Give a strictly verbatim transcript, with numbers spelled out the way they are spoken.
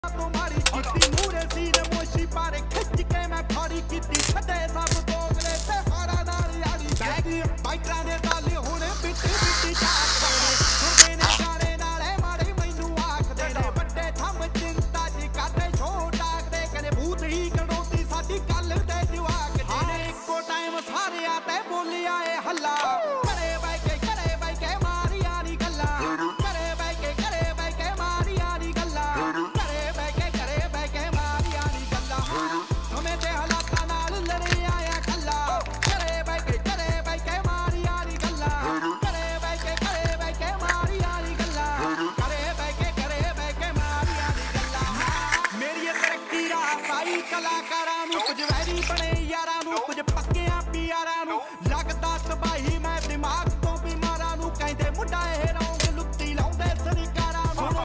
तुम्हारी कितनी मूरे सीने मोशी पारे खिंच के मैं फाड़ी कितनी छदे सब दोगले ते हाड़ा नारी आड़ी बैगी बाइटरा ने डाले होने बिट्टी बिट्टी चाक देने सुनते ने गाने नाले मारे मैनू आख देने बड़े थम चिंता जी करते छोटा दे कने भूत ही कड़ोती साडी गल ते जवाक देने इको टाइम सारे आते बोली आए हल्ला करे बाई के करे बाई के मारी आनी गल्ला करे बाई के करे बाई के मारी आनी गल्ला करे बाई के करे बाई के मारी आनी गल्ला हमें ते हालातां नाल लड़े आया कल्ला करे बाई के करे बाई के मारी आनी गल्ला करे बाई के करे बाई के मारी आनी गल्ला करे बाई के करे बाई के मारी आनी गल्ला मेरी तरक्की रा पाई कलाकारा